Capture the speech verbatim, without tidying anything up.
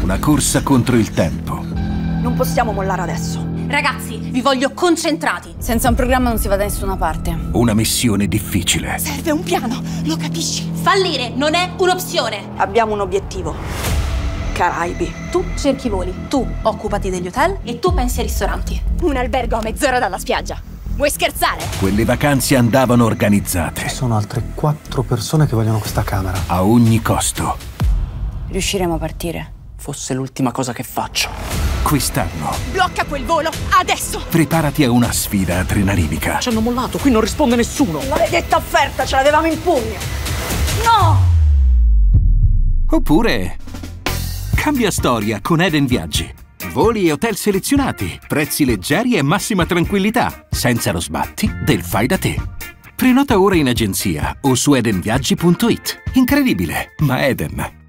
Una corsa contro il tempo. Non possiamo mollare adesso. Ragazzi, vi voglio concentrati. Senza un programma non si va da nessuna parte. Una missione difficile. Serve un piano, lo capisci? Fallire non è un'opzione. Abbiamo un obiettivo. Caraibi. Tu cerchi voli, tu occupati degli hotel e tu pensi ai ristoranti. Un albergo a mezz'ora dalla spiaggia. Vuoi scherzare? Quelle vacanze andavano organizzate. Ci sono altre quattro persone che vogliono questa camera. A ogni costo. Riusciremo a partire. Fosse l'ultima cosa che faccio. Quest'anno Blocca quel volo, adesso! preparati a una sfida adrenalinica. Ci hanno mollato, qui non risponde nessuno. Maledetta offerta, ce l'avevamo in pugno. No! Oppure cambia storia con Eden Viaggi. Voli e hotel selezionati, prezzi leggeri e massima tranquillità, senza lo sbatti del fai da te. Prenota ora in agenzia o su edenviaggi punto it. Incredibile, ma Eden